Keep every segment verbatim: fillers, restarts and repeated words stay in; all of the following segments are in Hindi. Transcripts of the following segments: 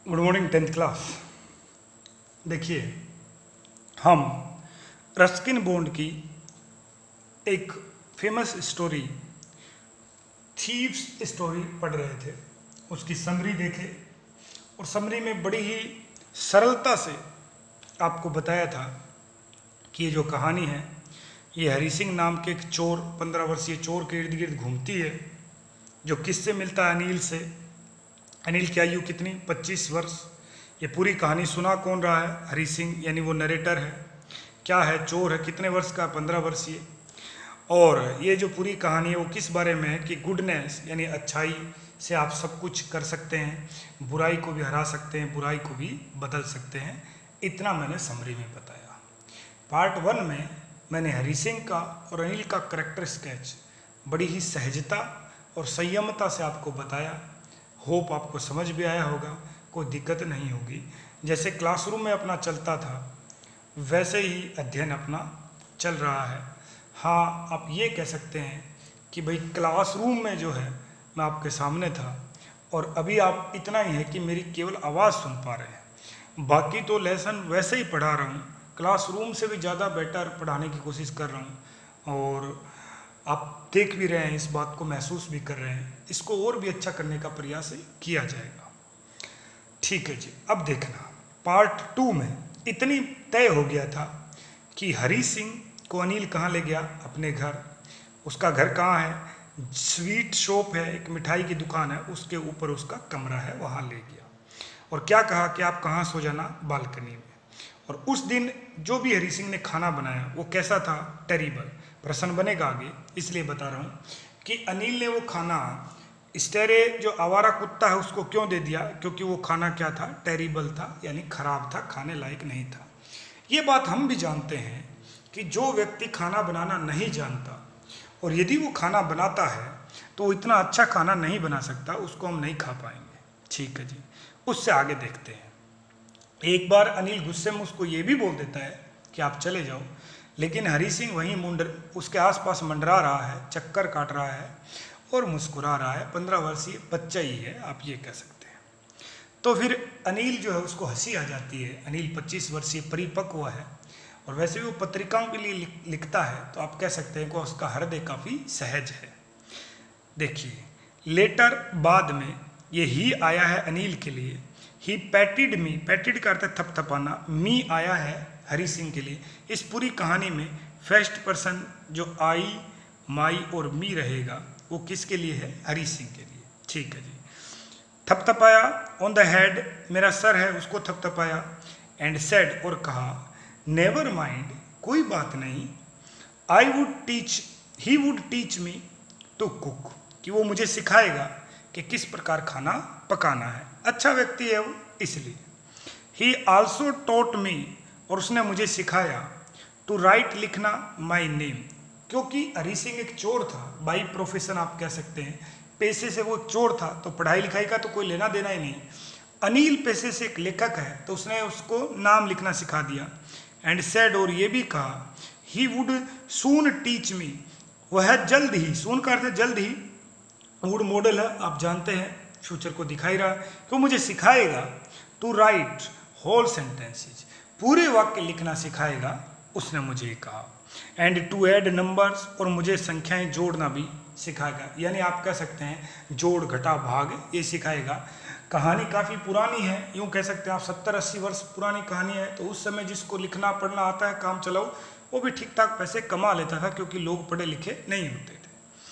Good morning tenth class. देखिए, हम रस्किन बॉन्ड की एक फेमस स्टोरी थीव्स स्टोरी पढ़ रहे थे। उसकी समरी देखे और समरी में बड़ी ही सरलता से आपको बताया था कि ये जो कहानी है ये हरी सिंह नाम के एक चोर, पंद्रह वर्षीय चोर के इर्द गिर्द घूमती है, जो किससे मिलता है? अनिल से। अनिल की आयु कितनी? पच्चीस वर्ष। ये पूरी कहानी सुना कौन रहा है? हरी सिंह, यानी वो नरेटर है। क्या है? चोर है। कितने वर्ष का? पंद्रह वर्षीय। और ये जो पूरी कहानी है वो किस बारे में है कि गुडनेस यानी अच्छाई से आप सब कुछ कर सकते हैं, बुराई को भी हरा सकते हैं, बुराई को भी बदल सकते हैं। इतना मैंने समरी में बताया। पार्ट वन में मैंने हरी सिंह का और अनिल का करेक्टर स्केच बड़ी ही सहजता और संयमता से आपको बताया। होप आपको समझ भी आया होगा, कोई दिक्कत नहीं होगी। जैसे क्लासरूम में अपना चलता था वैसे ही अध्ययन अपना चल रहा है। हाँ, आप ये कह सकते हैं कि भाई क्लासरूम में जो है मैं आपके सामने था और अभी आप इतना ही है कि मेरी केवल आवाज़ सुन पा रहे हैं, बाकी तो लेसन वैसे ही पढ़ा रहा हूँ। क्लासरूम से भी ज़्यादा बेटर पढ़ाने की कोशिश कर रहा हूँ और आप देख भी रहे हैं, इस बात को महसूस भी कर रहे हैं। इसको और भी अच्छा करने का प्रयास किया जाएगा। ठीक है जी। अब देखना, पार्ट टू में इतनी तय हो गया था कि हरी सिंह को अनिल कहाँ ले गया? अपने घर। उसका घर कहाँ है? स्वीट शॉप है, एक मिठाई की दुकान है, उसके ऊपर उसका कमरा है, वहाँ ले गया। और क्या कहा कि आप कहाँ सो जाना? बालकनी में। और उस दिन जो भी हरी सिंह ने खाना बनाया वो कैसा था? टेरिबल। प्रश्न बनेगा आगे, इसलिए बता रहा हूँ कि अनिल ने वो खाना स्टेरे जो आवारा कुत्ता है उसको क्यों दे दिया? क्योंकि वो खाना क्या था? टेरिबल था, यानी खराब था, खाने लायक नहीं था। ये बात हम भी जानते हैं कि जो व्यक्ति खाना बनाना नहीं जानता और यदि वो खाना बनाता है तो वो इतना अच्छा खाना नहीं बना सकता, उसको हम नहीं खा पाएंगे। ठीक है जी। उससे आगे देखते हैं। एक बार अनिल गुस्से में उसको ये भी बोल देता है कि आप चले जाओ, लेकिन हरी सिंह वहीं मुंड उसके आसपास मंडरा रहा है, चक्कर काट रहा है और मुस्कुरा रहा है। पंद्रह वर्षीय बच्चा ही है, आप ये कह सकते हैं। तो फिर अनिल जो है उसको हंसी आ जाती है। अनिल पच्चीस वर्षीय परिपक्व है और वैसे भी वो पत्रिकाओं के लिए लिख, लिखता है, तो आप कह सकते हैं कि उसका हृदय काफ़ी सहज है। देखिए, लेटर बाद में ये ही आया है अनिल के लिए। ही पैटिड मी, पैटिड का अर्थ है थपथपाना, मी आया है हरी सिंह के लिए। इस पूरी कहानी में फर्स्ट पर्सन जो आई, माई और मी रहेगा वो किसके लिए है? हरी सिंह के लिए। ठीक है जी। थपथपाया, ऑन द हेड, मेरा सर है उसको थपथपाया। एंड सेड, और कहा, नेवर माइंड, कोई बात नहीं, I would teach, he would teach me to cook, कि वो मुझे सिखाएगा कि किस प्रकार खाना पकाना है। अच्छा व्यक्ति है वो, इसलिए। ही आल्सो टॉट मी, और उसने मुझे सिखाया, टू राइट, लिखना, माई नेम, क्योंकि हरी सिंह एक चोर था, बाई प्रोफेशन आप कह सकते हैं। पेशे से वो चोर था तो पढ़ाई लिखाई का तो कोई लेना देना ही नहीं। अनिल पेशे से एक लेखक है तो उसने उसको नाम लिखना सिखा दिया। एंड सेड, और ये भी कहा, he would soon teach me, वह जल्द ही, सून का अर्थ है जल्द ही, वुड मॉडल है, आप जानते हैं, फ्यूचर को दिखाई रहा, क्यों मुझे सिखाएगा, टू राइट होल सेंटेंसेज, पूरे वाक्य लिखना सिखाएगा, उसने मुझे कहा। एंड टू ऐड नंबर्स, और मुझे संख्याएं जोड़ना भी सिखाएगा, यानी आप कह सकते हैं जोड़ घटा भाग ये सिखाएगा। कहानी काफ़ी पुरानी है, यूँ कह सकते हैं आप सत्तर अस्सी वर्ष पुरानी कहानी है। तो उस समय जिसको लिखना पढ़ना आता है, काम चलाओ, वो भी ठीक ठाक पैसे कमा लेता था, क्योंकि लोग पढ़े लिखे नहीं होते थे।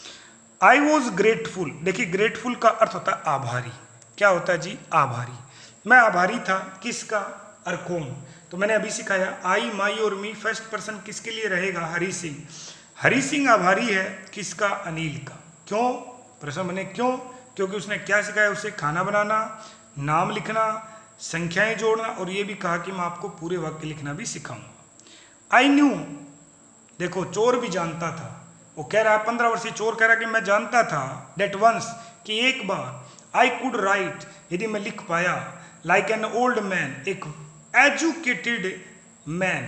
आई वॉज ग्रेटफुल, देखिए ग्रेटफुल का अर्थ होता है आभारी। क्या होता है जी? आभारी। मैं आभारी था, किसका? और कौन? तो मैंने अभी सिखाया, आई, माई और मी, फर्स्ट पर्सन किसके लिए रहेगा? हरी सिंह। हरी सिंह आभारी है, किसका? अनिल का। क्यों? प्रश्न बने क्यों? क्योंकि उसने क्या सिखाया? उसे खाना बनाना, नाम लिखना, संख्याएं जोड़ना, और ये भी कहा कि मैं आपको पूरे वाक्य लिखना भी सिखाऊंगा। आई न्यू, देखो चोर भी जानता था, वो कह रहा है, पंद्रह वर्षीय चोर कह रहा है कि मैं जानता था, डेट वंस, कि एक बार, आई कुड राइट, यदि मैं लिख पाया, लाइक एन ओल्ड मैन, एक एजुकेटेड मैन,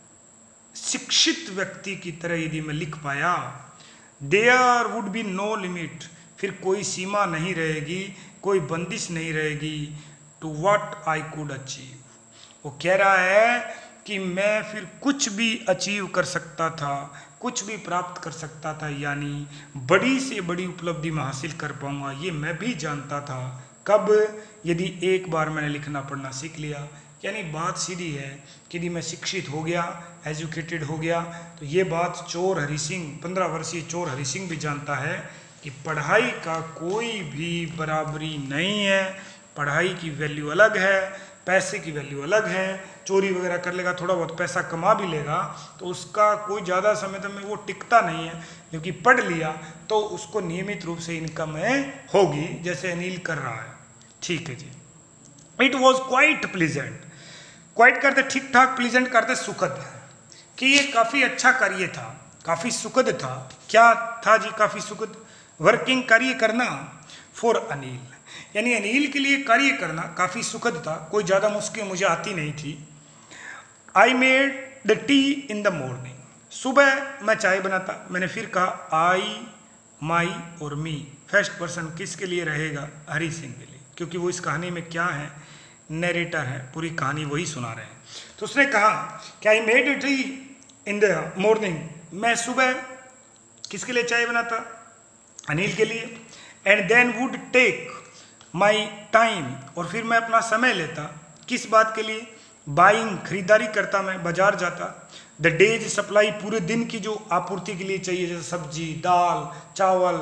शिक्षित व्यक्ति की तरह यदि मैं लिख पाया, there would be no limit, फिर कोई सीमा नहीं रहेगी, कोई बंदिश नहीं रहेगी, to what I could achieve. वो कह रहा है कि मैं फिर कुछ भी अचीव कर सकता था, कुछ भी प्राप्त कर सकता था, यानी बड़ी से बड़ी उपलब्धि मैं हासिल कर पाऊंगा, ये मैं भी जानता था। कब? यदि एक बार मैंने लिखना पढ़ना सीख लिया। यानी बात सीधी है कि यदि मैं शिक्षित हो गया, एजुकेटेड हो गया, तो ये बात चोर हरि सिंह, पंद्रह वर्षीय चोर हरि सिंह भी जानता है कि पढ़ाई का कोई भी बराबरी नहीं है। पढ़ाई की वैल्यू अलग है, पैसे की वैल्यू अलग है। चोरी वगैरह कर लेगा, थोड़ा बहुत पैसा कमा भी लेगा, तो उसका कोई ज़्यादा समय तक में वो टिकता नहीं है, क्योंकि पढ़ लिया तो उसको नियमित रूप से इनकम होगी, जैसे अनिल कर रहा है। ठीक है जी। It was quite pleasant. Quite करते ठीक ठाक, प्लीजेंट करते सुखद, कि ये काफ़ी अच्छा कार्य था, काफ़ी सुखद था। क्या था जी? काफ़ी सुखद। वर्किंग, कार्य करना, फॉर अनिल, यानी अनिल के लिए कार्य करना काफ़ी सुखद था, कोई ज़्यादा मुश्किल मुझे आती नहीं थी। I made the tea in the morning. सुबह मैं चाय बनाता। मैंने फिर कहा आई, माई और मी, फर्स्ट पर्सन किसके लिए रहेगा? हरि सिंह के लिए, क्योंकि वो इस कहानी में क्या है? नरेटर है, पूरी कहानी वही सुना रहे हैं। तो उसने कहा कि I made the tea in the morning, मैं सुबह किसके लिए चाय बनाता? अनिल के लिए। And then would take my time, और फिर मैं अपना समय लेता। किस बात के लिए? बाइंग, खरीदारी करता, मैं बाजार जाता। द डेज सप्लाई, पूरे दिन की जो आपूर्ति के लिए चाहिए, जैसे सब्जी, दाल, चावल,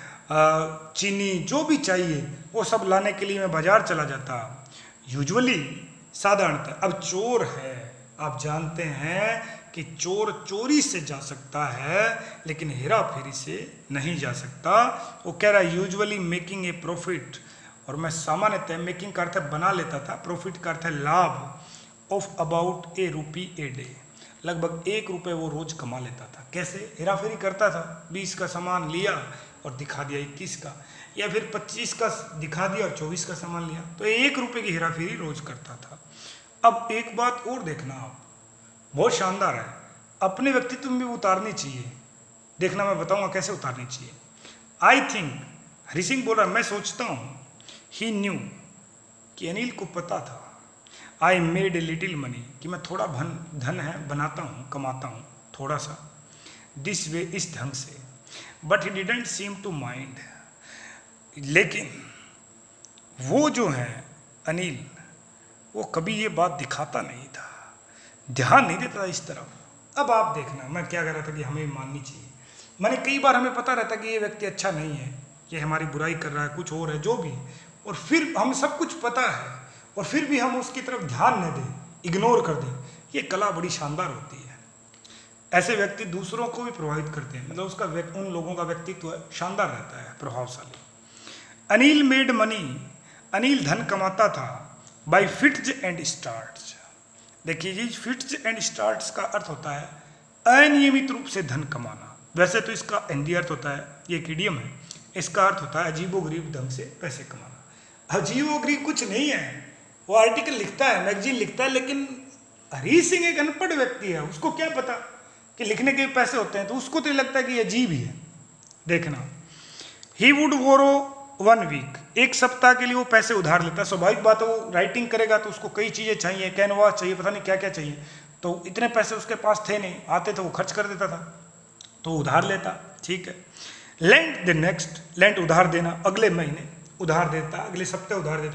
चीनी, जो भी चाहिए वो सब लाने के लिए मैं बाजार चला जाता। यूजुअली, साधारणतः। अब चोर है, आप जानते हैं कि चोर चोरी से जा सकता है, लेकिन हेरा फेरी से नहीं जा सकता। वो कह रहा है यूजुअली मेकिंग ए प्रॉफिट, और मैं सामान्यतः, मेकिंग का अर्थ है बना लेता था, प्रॉफिट का अर्थ है लाभ, of about a rupee a day, लगभग एक रुपये वो रोज कमा लेता था। कैसे? हेरा फेरी करता था, बीस का सामान लिया और दिखा दिया इक्कीस का, या फिर पच्चीस का दिखा दिया और चौबीस का सामान लिया, तो एक रुपये की हेरा फेरी रोज करता था। अब एक बात और देखना आप, बहुत शानदार है, अपने व्यक्तित्व में भी उतारनी चाहिए। देखना मैं बताऊंगा कैसे उतारनी चाहिए। आई थिंक, हरि सिंह बोल रहा है, मैं सोचता हूँ, ही न्यू, कि अनिल को पता था, I made a little money, कि मैं थोड़ा धन धन है बनाता हूँ, कमाता हूँ थोड़ा सा, दिस वे, इस ढंग से। But he didn't seem to mind, लेकिन वो जो है अनिल, वो कभी ये बात दिखाता नहीं था, ध्यान नहीं देता इस तरफ। अब आप देखना मैं क्या कह रहा था कि हमें माननी चाहिए। मैंने कई बार हमें पता रहता कि ये व्यक्ति अच्छा नहीं है, ये हमारी बुराई कर रहा है, कुछ और है, जो भी, और फिर हम सब कुछ पता है और फिर भी हम उसकी तरफ ध्यान न दें, इग्नोर कर दें। ये कला बड़ी शानदार होती है। ऐसे व्यक्ति दूसरों को भी प्रभावित करते हैं, मतलब उसका उन लोगों का व्यक्तित्व शानदार रहता है, प्रभावशाली। अनिल मेड मनी, अनिल धन कमाता था, बाई फिट्स एंड स्टार्ट्स। देखिए जी, फिट्स एंड स्टार्ट्स का अर्थ होता है अनियमित रूप से धन कमाना। वैसे तो इसका हिंदी अर्थ होता है, ये एक इडियम है, इसका अर्थ होता है अजीबोगरीब ढंग से पैसे कमाना। अजीबोगरीब कुछ नहीं है, वो आर्टिकल लिखता है, मैगजीन लिखता है, लेकिन हरि सिंह एक अनपढ़ व्यक्ति है, उसको क्या पता कि लिखने के पैसे होते हैं, तो उसको तो लगता है कि ये अजीब ही है। देखना, he would borrow one week, एक सप्ताह के लिए वो पैसे उधार लेता। स्वाभाविक बात है, वो राइटिंग करेगा तो उसको कई चीज़ें चाहिए, कैनवास चाहिए, पता नहीं क्या क्या चाहिए, तो इतने पैसे उसके पास थे नहीं, आते तो वो खर्च कर देता था, तो उधार लेता। ठीक है। लेंट द नेक्स्ट, लेंट उधार देना, अगले महीने उधार देता, अगले सप्ताह उधार देता।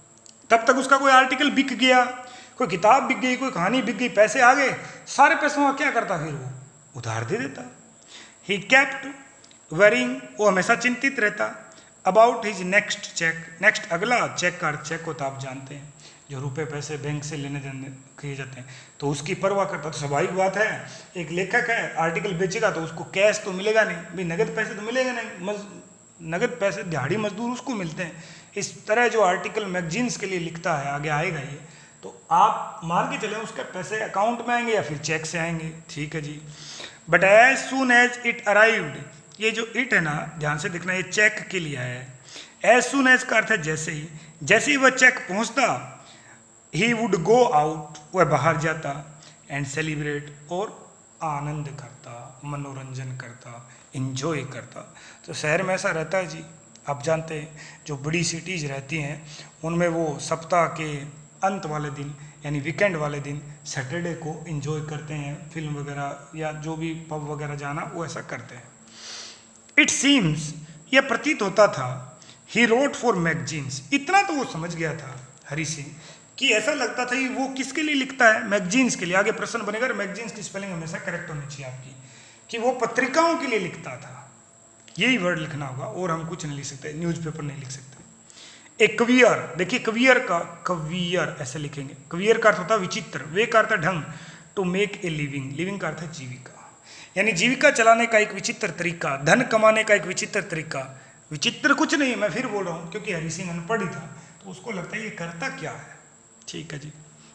तब तक उसका कोई आर्टिकल बिक गया, कोई किताब बिक गई, कोई कहानी बिक गई, पैसे आ गए, सारे पैसों का क्या करता, फिर वो उधार दे देता। ही केप्ट वरिंग, वो हमेशा चिंतित रहता, about his next cheque. Next अगला चेक का चेक होता, आप जानते हैं, जो रुपए पैसे बैंक से लेने देने किए जाते हैं, तो उसकी परवाह करता। तो स्वाभाविक बात है, एक लेखक है, आर्टिकल बेचेगा तो उसको कैश तो मिलेगा नहीं, भाई नगद पैसे तो मिलेगा नहीं, मज नगद पैसे दिहाड़ी मजदूर उसको मिलते हैं। इस तरह जो आर्टिकल मैगजीन्स के लिए लिखता है, आगे आएगा ये, तो आप मान के चलें उसके पैसे अकाउंट में आएंगे या फिर चेक से आएंगे। ठीक है जी। But as soon as it arrived, ये जो इट है ना, ध्यान से देखना, ये चेक के लिए है। एज सून एज का अर्थ है जैसे ही, जैसे ही वह चेक पहुंचता, ही वुड गो आउट, वह बाहर जाता, एंड सेलिब्रेट, और आनंद करता, मनोरंजन करता, इंजॉय करता। तो शहर में ऐसा रहता है जी, आप जानते हैं जो बड़ी सिटीज़ रहती हैं उनमें वो सप्ताह के अंत वाले दिन यानी वीकेंड वाले दिन सैटरडे को एंजॉय करते हैं, फिल्म वगैरह या जो भी पब वगैरह जाना वो ऐसा करते हैं। इट सीम्स, यह प्रतीत होता था, ही रोट फॉर मैगजीन्स, इतना तो वो समझ गया था हरि सिंह कि ऐसा लगता था कि वो किसके लिए लिखता है, मैगजीन्स के लिए। आगे प्रश्न बनेगा, मैगजीन्स की स्पेलिंग हमेशा करेक्ट होनी चाहिए आपकी, कि वो पत्रिकाओं के लिए लिखता था, यही वर्ड लिखना होगा और हम कुछ नहीं लिख सकते, न्यूज़पेपर नहीं लिख सकते। एक कवियर, देखिए कवियर का कवियर ऐसे लिखेंगे, कवियर का अर्थ होता है विचित्र, वे का अर्थ है ढंग, to make a living, living का अर्थ है जीविका, यानी जीविका चलाने का एक विचित्र तरीका, धन कमाने का एक विचित्र तरीका। विचित्र कुछ नहीं, मैं फिर बोल रहा हूँ क्योंकि हरि सिंह अनपढ़ ही था तो उसको लगता है ये करता क्या है। ठीक है जी।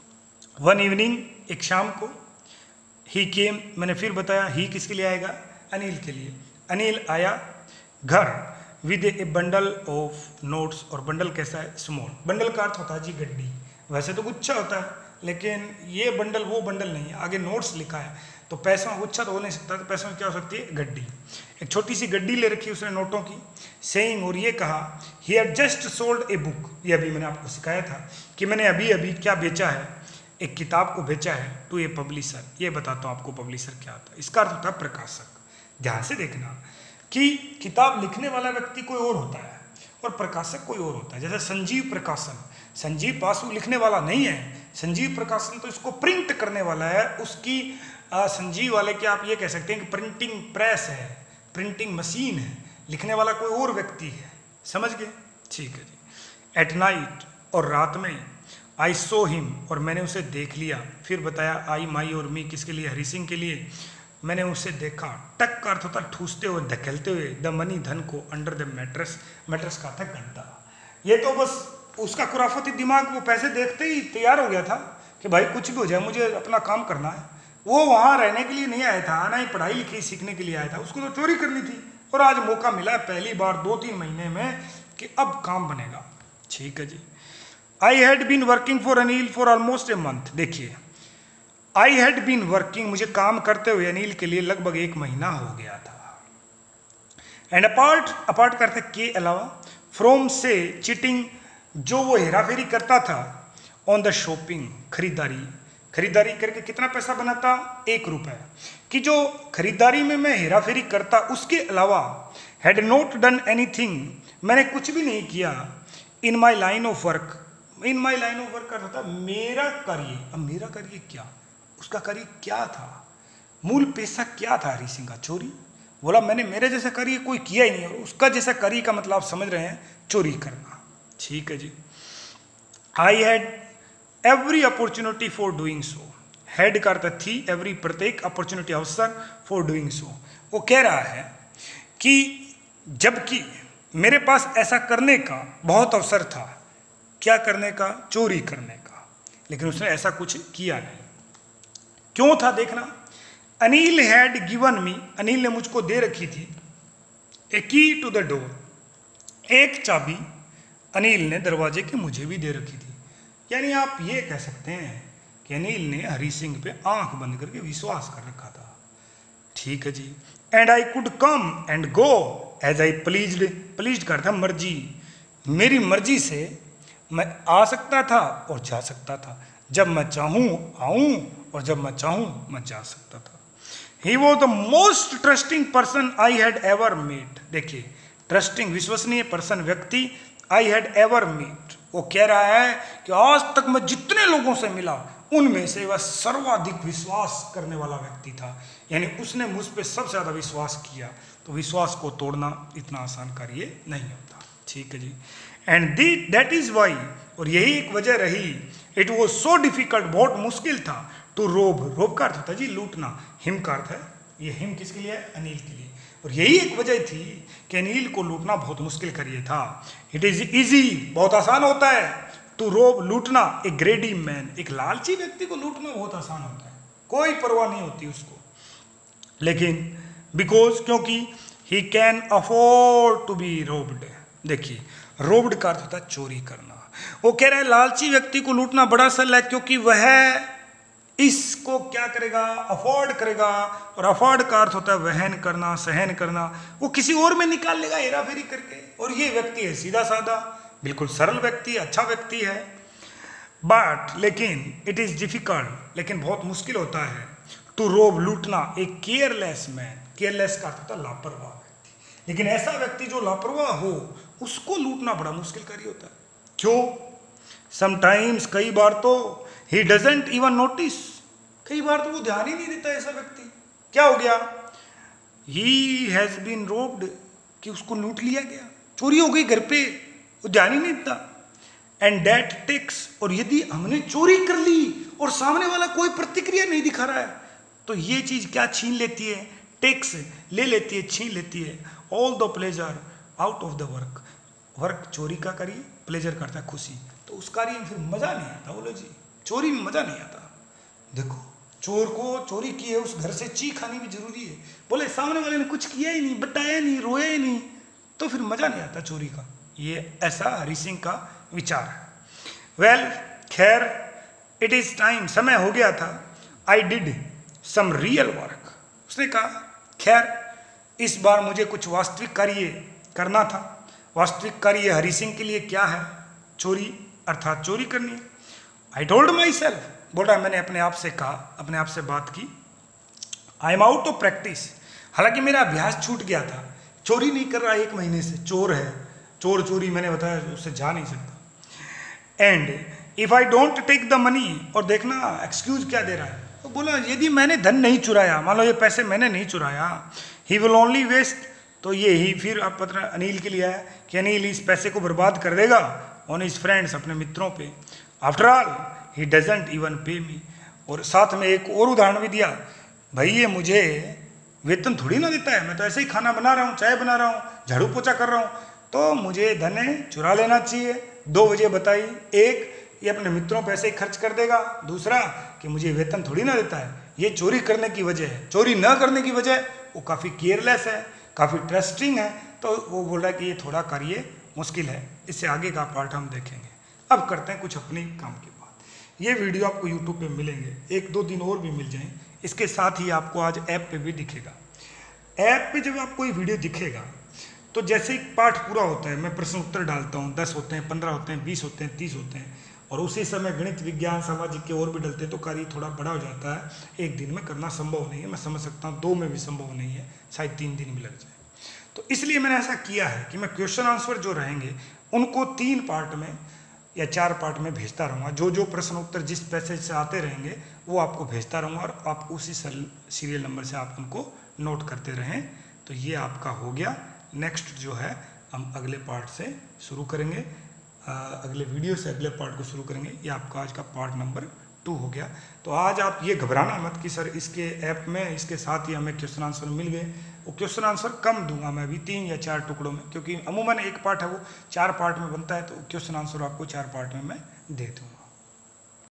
वन इवनिंग, एक शाम को, ही केम, मैंने फिर बताया ही किसके लिए आएगा, अनिल के लिए। अनिल आया घर with a bundle of notes, और बंडल कैसा है, स्मॉल। बंडल का अर्थ होता है जी गड्डी, वैसे तो गुच्छा होता है लेकिन ये बंडल वो बंडल नहीं है, आगे नोट्स लिखा है तो पैसों गुच्छा तो हो नहीं सकता, तो पैसों में क्या हो सकती है, गड्डी। एक छोटी सी गड्डी ले रखी उसने नोटों की, सेइंग, और ये कहा, he had just sold a book, ये अभी मैंने आपको सिखाया था कि मैंने अभी अभी क्या बेचा है, एक किताब को बेचा है, टू ए पब्लिशर। ये बताता हूँ आपको पब्लिशर क्या होता है, इसका अर्थ होता है प्रकाशक। ध्यान से देखना कि किताब लिखने वाला व्यक्ति कोई और होता है और प्रकाशक कोई और होता है। जैसे संजीव प्रकाशन, संजीव पासु लिखने वाला नहीं है, संजीव प्रकाशन तो इसको प्रिंट करने वाला है, उसकी आ, संजीव वाले के आप ये कह सकते हैं कि प्रिंटिंग प्रेस है, प्रिंटिंग मशीन है, लिखने वाला कोई और व्यक्ति है, समझ गए। ठीक है जी। एट नाइट, और रात में, आई सो हिम, और मैंने उसे देख लिया। फिर बताया आई, माई और मी किसके लिए, हरि सिंह के लिए। मैंने उसे देखा, टक का अर्थ होता है ठूसते हुए, धकेलते हुए, द मनी, धन को, अंडर द मैट्रेस, मैट्रेस का था गड्ढा। ये तो बस उसका खुराफती दिमाग, वो पैसे देखते ही तैयार हो गया था कि भाई कुछ भी हो जाए मुझे अपना काम करना है। वो वहाँ रहने के लिए नहीं आया था, ना ही पढ़ाई लिखाई सीखने के लिए आया था, उसको तो चोरी करनी थी और आज मौका मिला पहली बार दो तीन महीने में कि अब काम बनेगा। ठीक है जी। I had been working for Anil for almost a month. देखिए, आई हैड बीन वर्किंग, मुझे काम करते हुए अनिल के लिए लगभग एक महीना हो गया था। एंड अपार्ट, अपार्ट करते के अलावा, फ्रॉम से, चीटिंग, जो वो हेराफेरी करता था, ऑन द शॉपिंग, खरीदारी, खरीदारी करके कितना पैसा बनाता, एक रुपए, कि जो खरीदारी में मैं हेराफेरी करता उसके अलावा, हैड नॉट डन एनीथिंग, मैंने कुछ भी नहीं किया, in my line of work, in my line of work का था मेरा कार्य। अब मेरा कार्य क्या, उसका कार्य क्या था, मूल पेशा क्या था हरि सिंह का, चोरी। बोला मैंने मेरे जैसा कार्य कोई किया ही नहीं, और उसका जैसा कार्य का मतलब आप समझ रहे हैं, चोरी करना। ठीक है जी। I had every opportunity for doing so, had का अर्थ थी, एवरी प्रत्येक, अपॉर्चुनिटी अवसर, फॉर डूइंग सो। वो कह रहा है कि जबकि मेरे पास ऐसा करने का बहुत अवसर था, क्या करने का, चोरी करने का, लेकिन उसने ऐसा कुछ किया नहीं। क्यों था देखना, Anil had given me, Anil ने मुझको दे रखी थी, ए की टू द डोर, एक चाबी अनिल ने दरवाजे की मुझे भी दे रखी थी। यानी आप ये कह सकते हैं कि अनिल ने हरि सिंह पे आंख बंद करके विश्वास कर रखा था। ठीक है जी। And I could come and go as I pleased, pleased का था मर्जी, मेरी मर्जी से मैं आ सकता था और जा सकता था, जब मैं चाहूँ आऊँ और जब मैं चाहूँ मैं जा सकता था। He was the most trusting person I had ever meet. देखिए, ट्रस्टिंग, विश्वसनीय पर्सन, व्यक्ति, आई हैड एवर मीट, वो कह रहा है कि आज तक मैं जितने लोगों से मिला उनमें से वह सर्वाधिक विश्वास करने वाला व्यक्ति था, यानी उसने मुझ पर सबसे ज़्यादा विश्वास किया। तो विश्वास को तोड़ना इतना आसान कार्य नहीं होता। ठीक है जी। And the that is why, और यही एक वजह रही, इट वॉज सो डिफिकल्ट, बहुत मुश्किल था, टू रोब, रोब का अर्थ होता है जी लूटना, हिम का अर्थ है, ये हिम किसके लिए है, अनिल के लिए, और यही एक वजह थी कि अनिल को लूटना बहुत मुश्किल कार्य था। इट इज इजी, बहुत आसान होता है, टू रोब, लूटना, ए ग्रेडी मैन, एक लालची व्यक्ति को लूटना बहुत आसान होता है, कोई परवाह नहीं होती उसको, लेकिन बिकॉज, क्योंकि he can afford to be robbed. देखिए, रोब्ड का अर्थ होता है चोरी करना। वो कह रहा है लालची व्यक्ति को लूटना बड़ा सरल है, क्योंकि वह इसको क्या करेगा, अफोर्ड करेगा, और अफोर्ड का अर्थ होता है वहन करना, सहन करना, वो किसी और में निकाल लेगा हेरा फेरी करके, और ये व्यक्ति है सीधा साधा, बिल्कुल सरल व्यक्ति, अच्छा व्यक्ति है। बट लेकिन इट इज़ डिफिकल्ट, लेकिन बहुत मुश्किल होता है टू रोब, लूटना ए केयरलेस मैन। केयरलेस का अर्थ होता है लापरवाह व्यक्ति, लेकिन ऐसा व्यक्ति जो लापरवाह हो उसको लूटना बड़ा मुश्किल कार्य होता है। क्यों? समटाइम्स, कई बार तो ही डजेंट इवन नोटिस, कई बार तो वो ध्यान ही नहीं देता ऐसा व्यक्ति। क्या हो गया? ही हैज बीन रोब्ड, कि उसको लूट लिया गया, चोरी हो गई घर पे, वो ध्यान ही नहीं देता। एंड दैट टेक्स, और यदि हमने चोरी कर ली और सामने वाला कोई प्रतिक्रिया नहीं दिखा रहा है तो ये चीज क्या छीन लेती है? टेक्स ले लेती है, छीन लेती है all the pleasure out of the work. Work चोरी का करिए, प्लेजर करता है खुशी, तो उस कार्य में फिर मजा नहीं आता। बोलो जी, चोरी में मजा नहीं आता। देखो, चोर को चोरी की है उस घर से चीख खानी भी जरूरी है। बोले सामने वाले ने कुछ किया ही नहीं, बताया नहीं, रोया ही नहीं, तो फिर मजा नहीं आता चोरी का। ये ऐसा हरि सिंह का विचार है। वेल well, खैर, इट इज टाइम, समय हो गया था। I did some real work, उसने कहा खैर इस बार मुझे कुछ वास्तविक कार्य करना था। वास्तविक कार्य हरि सिंह के लिए क्या है? चोरी, अर्थात चोरी करनी है। आई टोल्ड माई सेल्फ, बोला मैंने अपने आप से कहा, अपने आप से बात की, I am out of practice. हालांकि मेरा अभ्यास छूट गया था, चोरी नहीं कर रहा एक महीने से, चोर है, चोर चोरी मैंने बताया उससे जा नहीं सकता। And if I don't take the money, और देखना एक्सक्यूज क्या दे रहा है, तो बोला यदि मैंने धन नहीं चुराया, मान लो ये पैसे मैंने नहीं चुराया, ही विल ओनली वेस्ट, तो ये ही फिर आप पत्र अनिल के लिए है कि अनिल इस पैसे को बर्बाद कर देगा ऑन हिज फ्रेंड्स, अपने मित्रों पे। After all he doesn't even pay me, और साथ में एक और उदाहरण भी दिया, भाई ये मुझे वेतन थोड़ी ना देता है, मैं तो ऐसे ही खाना बना रहा हूँ, चाय बना रहा हूँ, झाड़ू पोछा कर रहा हूँ, तो मुझे धन चुरा लेना चाहिए। दो वजह बताई, एक ये अपने मित्रों पे ऐसे ही खर्च कर देगा, दूसरा कि मुझे वेतन थोड़ी ना देता है। ये चोरी करने की वजह है। चोरी न करने की वजह वो काफ़ी केयरलेस है, काफ़ी ट्रस्टिंग है, तो वो बोल रहा है कि ये थोड़ा कार्य मुश्किल है। इससे आगे का पार्ट हम देखेंगे। अब करते हैं कुछ अपनी काम की बात। ये वीडियो आपको यूट्यूब पे मिलेंगे, एक दो दिन और भी मिल जाएं। इसके साथ ही आपको आज ऐप पे भी दिखेगा। ऐप पे जब आपको ये वीडियो दिखेगा तो जैसे एक पाठ पूरा होता है, मैं प्रश्न उत्तर डालता हूँ, दस होते हैं, पंद्रह होते हैं, बीस होते हैं, तीस होते हैं, और उसी समय गणित, विज्ञान, सामाजिक के और भी डलते हैं, तो कार्य थोड़ा बड़ा हो जाता है। एक दिन में करना संभव नहीं है, मैं समझ सकता हूँ, दो में भी संभव नहीं है, शायद तीन दिन भी लग जाए। तो इसलिए मैंने ऐसा किया है कि मैं क्वेश्चन आंसर जो रहेंगे उनको तीन पार्ट में या चार पार्ट में भेजता रहूँगा। जो जो प्रश्न उत्तर जिस पैसेज से आते रहेंगे वो आपको भेजता रहूँगा, और आप उसी सीरियल नंबर से आप उनको नोट करते रहें। तो ये आपका हो गया। नेक्स्ट जो है हम अगले पार्ट से शुरू करेंगे, आ, अगले वीडियो से अगले पार्ट को शुरू करेंगे। ये आपका आज का पार्ट नंबर टू हो गया। तो आज आप ये घबराना मत कि सर इसके ऐप में इसके साथ ही हमें क्वेश्चन आंसर मिल गए। वो क्वेश्चन आंसर कम दूंगा मैं अभी, तीन या चार टुकड़ों में, क्योंकि अमूमन एक पार्ट है वो चार पार्ट में बनता है, तो क्वेश्चन आंसर आपको चार पार्ट में मैं दे दूँगा।